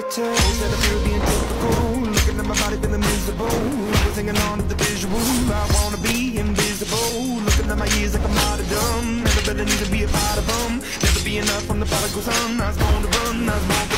tell that I feel being typical. Looking at my body feeling miserable. Was hanging on to the visual. I wanna be invisible. Looking at my years like I'm out of dumb. Never better need to be a part of them. Never be enough from the prodigal son. I was born to run, I was born to